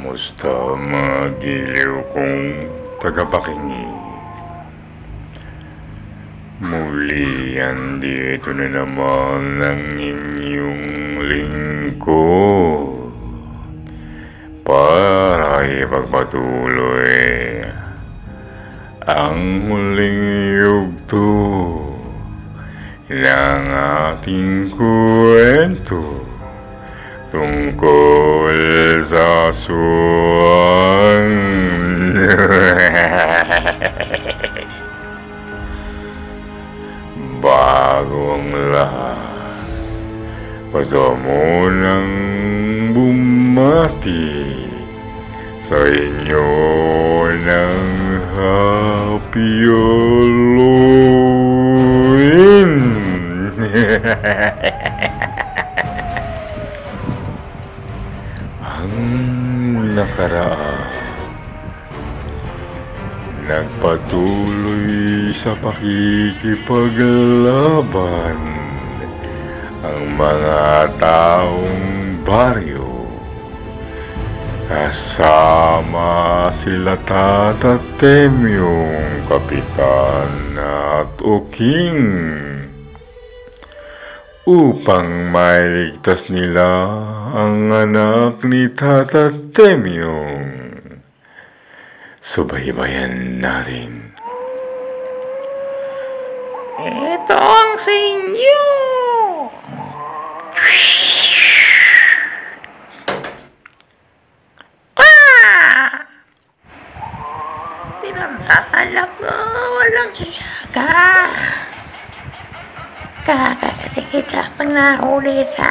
Kamusta mga giliw kong tagapakinig? Muli andito na naman ang inyong lingkod para ipagpatuloy ang Hulingyugto ng ating kwento tungkol sa aswang. Bago ang lahat, gusto munang bumati sa inyo ng Happy Halloween. Ang nakaraan, nagpatuloy sa pakikipaglaban ang mga taong baryo. Kasama sila Tatatem, yung kapitan at uking, upang mailigtas nila ang anak ni Tatatem. Subaybayan natin. Ito ang sa inyo! Pinagkakalap mo, walang hiya ka. Kakagating kita pag nahuli ka.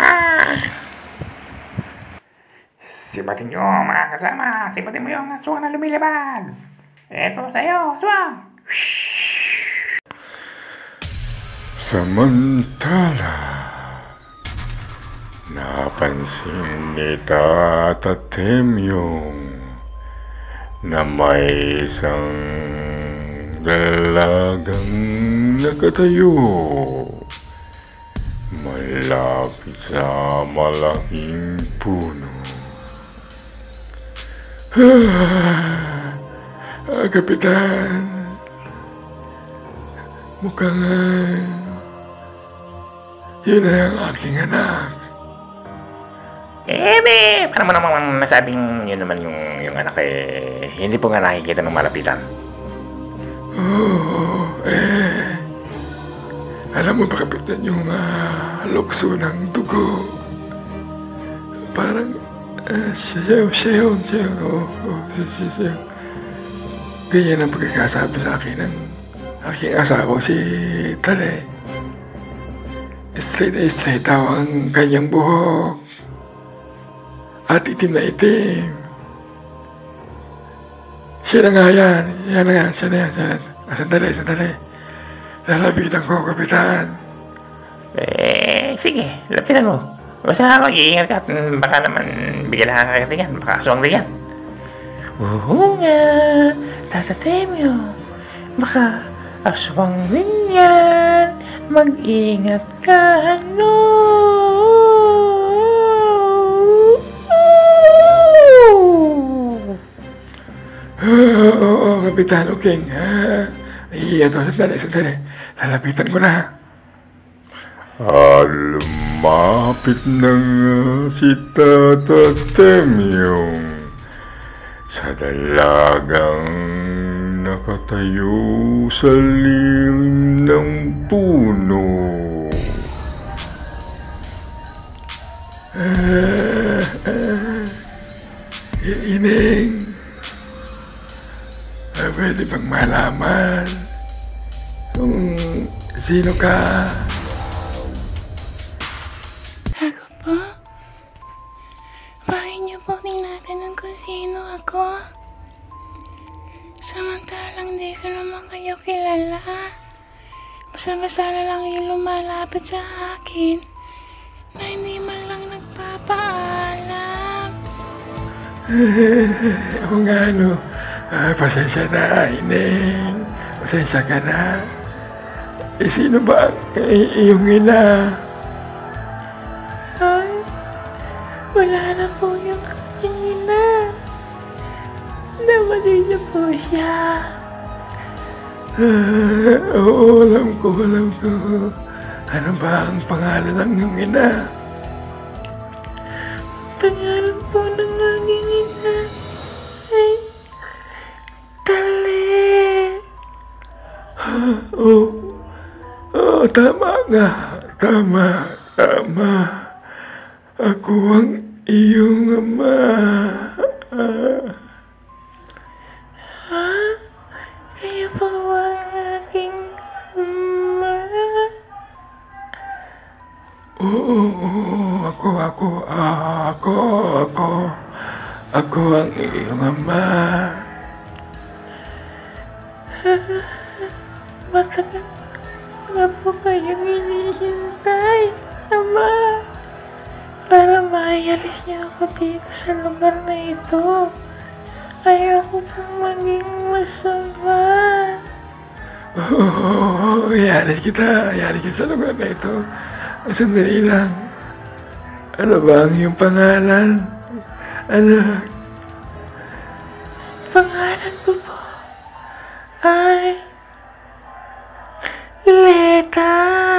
Sibatin nyo mga kasama, sibatin mo yung aswang na lumilaban. Eto sa'yo, aswang. Samantala, napansin ni Tatatem na may isang dalagang nakatayo malapit sa malaking puno. Kapitan, mukhang yun ay ang aking anak. Paano mo naman nasabing yun naman yung anak hindi po nga nakikita ng malapitan? Alam mo ba, kapitan, yung lukso ng dugo, parang siya yun. Ganyan ang pagkakasabi sa akin ng aking asawa, si Tale. Straight na straight daw ang kanyang buhok at itim na itim. Siya na nga yan. Siya na yan. Sandali. Lalapitan ko, kapitan. Sige, lapitan mo. Basta mag-iingat ka at baka naman bigyan lang kakatingan. Baka aswang din yan. Oo nga, Tatatem, baka aswang din yan. Mag-ingat ka, ano? Oo, kapitan, okay. Sandali. Lalapitan ko na. Lumapit na si Tatatem sa dalagang nakatayo sa lilim ng puno. Ining, pwede bang malaman kung sino ka? Ako po? Bakit niyo po tingnan kung sino ako? Samantalang di ko naman kayo kilala. Basta-basta na lang yung lumalapit sa akin na hindi man lang nagpapaalam. Oo nga, no. Pasensya na, Ineng. Pasensya ka na. Sino ba iyong ina? Ay, wala na po yung aking ina. kapatid niyo po siya. Oo, alam ko. Ano ba ang pangalan ng iyong ina? Pangalan po ng aking ina ay Tali. Oo, tama nga. Tama. Ako ang iyong ama. Ha? Kayo po ang aking ama? Oo, ako ang iyong ama. Matagal na po kayong hinihintay, Ama. Para maialis niyo ako dito sa lugar na ito. Ayoko pong maging masama. Oo, ialis kita sa lugar na ito. Sandali lang. Ano ba ang iyong pangalan? Anak? Pangalan ko po ay Leta.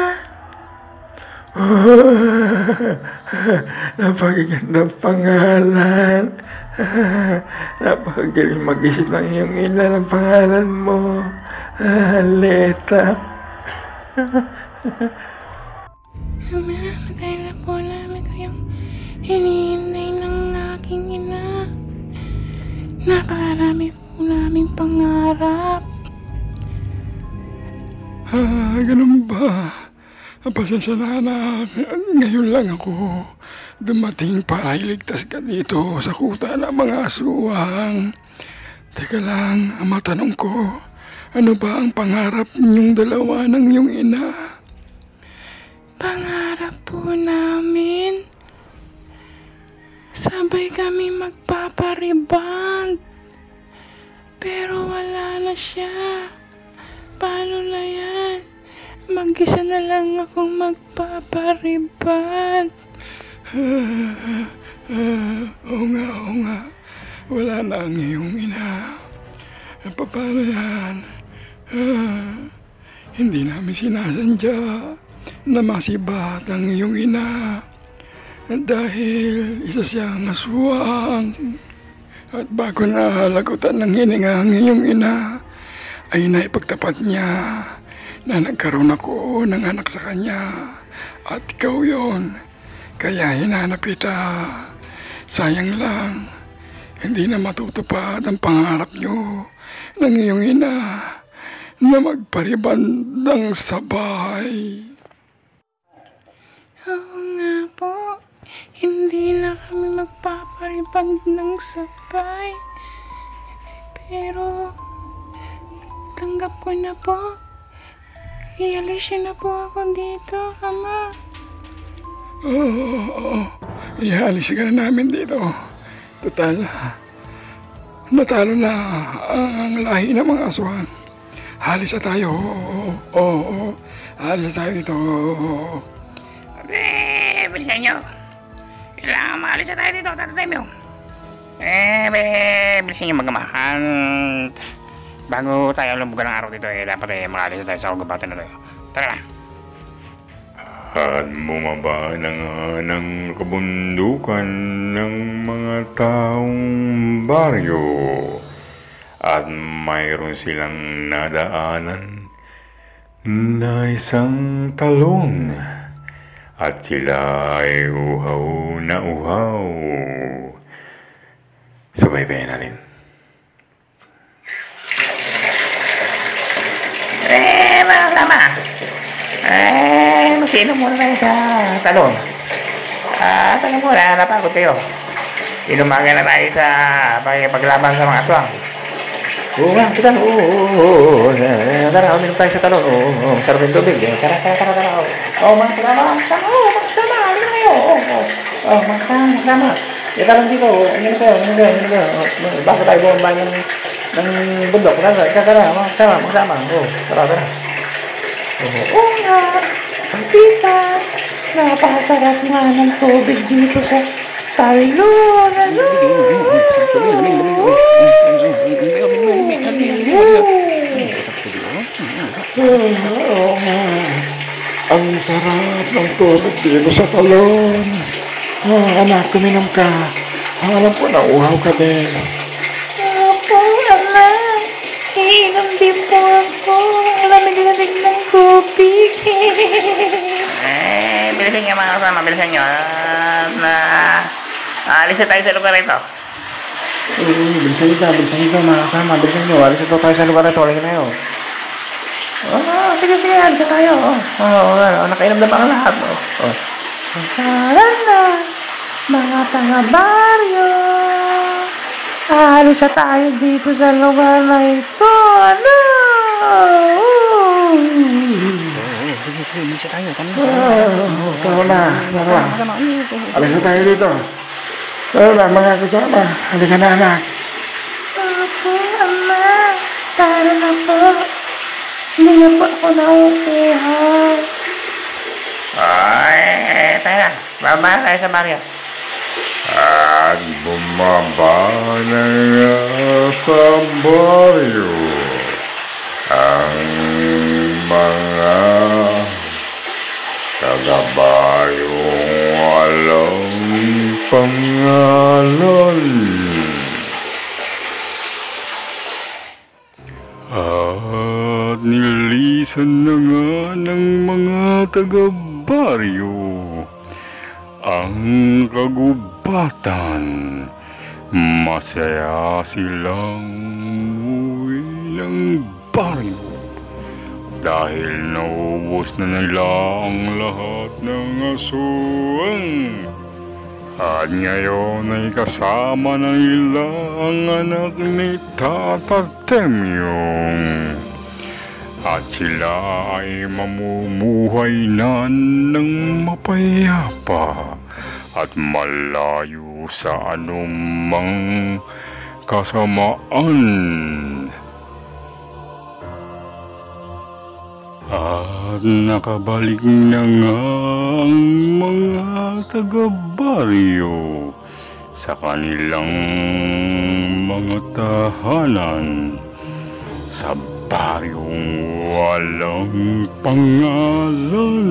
Napakagandang pangalan. Napakagaling mag-isip ng iyong ina ng pangalan mo. Leta. Ama, matagal na po namin kayong hinihintay ng aking ina. Napakarami po naming pangarap. Ganun ba? Pasensya na. Ngayon lang ako dumating para iligtas ka dito sa kuta ng mga aswang. Teka lang, matanong ko, ano ba ang pangarap niyong dalawa ng iyong ina? Pangarap po namin, sabay kami magpapariband. Pero wala na siya. Paano na yan? Mag-isa na lang akong magpapariband. Oo nga. Wala na ang iyong ina. Paano yan? Hindi namin sinasadya na masibat ang iyong ina. Dahil isa siyang aswang. At bago na lagutan ng hininga ang iyong ina, ay naipagtapat niya na nagkaroon ako ng anak sa kanya. At ikaw yon, kaya hinanap kita. Sayang lang, hindi na matutupad ang pangarap niyo ng iyong ina na magparibandang sabay. Oo nga po, hindi na kami magpapariband ng sabay. Pero tanggap ko na po. Ialis na po ako dito, Ama. Oo. Ialis ka na namin dito. Total, natalo na ang lahi ng mga aswang. Halis na tayo. Oo. Halis na tayo dito. Bilisan nyo. Kailangan maalis na tayo dito. Tatatay mo. Bilisan nyo magamahan. Bago tayo lumbugan ng araw dito, dapat makaalis na tayo sa kagubatan na tayo. Tara na. At bumaba na nga ng kabundukan ng mga taong baryo. At mayroon silang nadaanan na isang talon. At sila ay uhaw na uhaw. Subaybayan natin. Mga kasama. Mag-inom muna tayo sa talon. Tayo muna, napagod kayo. Inumaga na tayo sa paglaban sa mga aswang. Oo nga, kita. Oo. Tara, uminom tayo sa talon. Oo, sarap yung tubig. Tara. Mga kasama. Ano kayo? Mga kasama. Dito lang dito. Uminom kayo. Baka tayo bumaba ng bundok. Tara, mga kasama. Tara. Oo nga. Tita, napakasarap nga ng tubig dito sa Talon! Ang sarap ng tubig dito sa talon. Anak, kuminom ka. Alam ko na uhaw ka din. Opo, Ama. Iinom din po ako. Lamig-lamig ng tubig. Bilisan nyo mga kasama, bilisan nyo. Alis na tayo sa lugar ito. Bilisan nito mga kasama. Bilisan nyo, alis ito tayo sa lugar ito. Halika na yun. Sige, alis na tayo. Nakainom na ba ang lahat? Tara na, mga taga-baryo. Alis na tayo dito sa lugar na ito. Ano? Sige, bisa tayo. Tara na. Alis na tayo dito. Tara na mga kasama. Halika na anak. Opo, Ama. Tara na po. Hindi na po ako nauuha. Tayo na. Baba tayo sa Baryo. At bumaba na nga sa baryo ang mga taga-baryong walang pangalan. At nilisan na nga ng mga taga-baryo ang kagubatan. Masaya silang umuwi ng baryo dahil naubos na nila ang lahat ng aswang. At ngayon ay kasama na nila ang anak ni Tata Temyong. At sila ay mamumuhay na ng mapayapa at malayo sa anumang kasamaan. At nakabalik na nga ang mga taga-baryo sa kanilang mga tahanan sa baryong walang pangalan.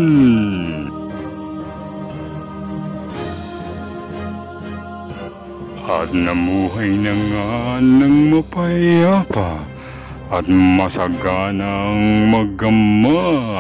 At namuhay na nga ng mapayapa at masaganang magama.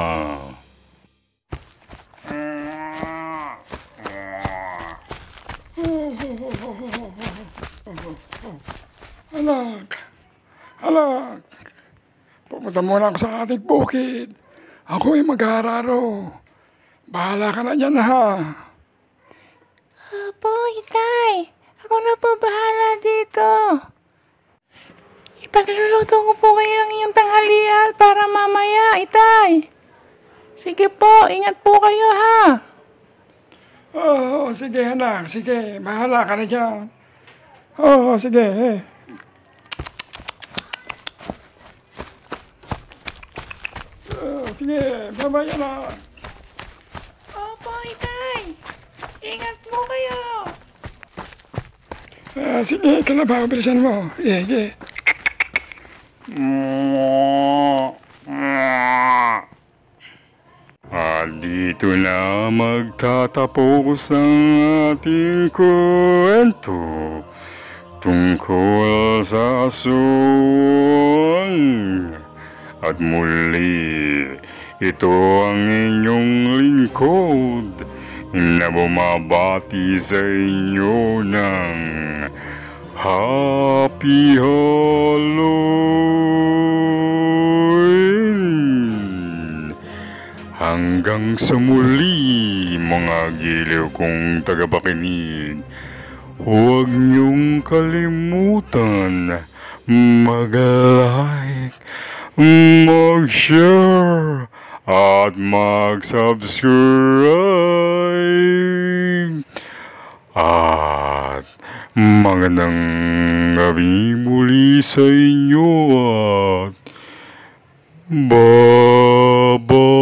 Anak, pupunta muna ako sa ating bukid. Ako ay mag-aararo. Bahala ka na dyan, ha? Opo, Itay. Ako na po bahala dito. Ipagluluto ko po kayo ng iyong tanghalian para mamaya, Itay. Sige po, ingat po kayo, ha? Oo, sige anak, sige. Bahala ka na dyan. Oo, sige. Sige, bye-bye anak. Opo, Itay. Ingat po kayo. Sige, kalabaw, bilisan mo. Sige. At dito na magtatapos ang ating kwento tungkol sa aswang. At muli, ito ang inyong lingkod na bumabati sa inyo ng Happy Halloween! Hanggang sa muli, mga giliw kong tagapakinig, huwag niyong kalimutan mag-like, mag-share, at mag-subscribe. At magandang gabi muli sa inyo at bye-bye.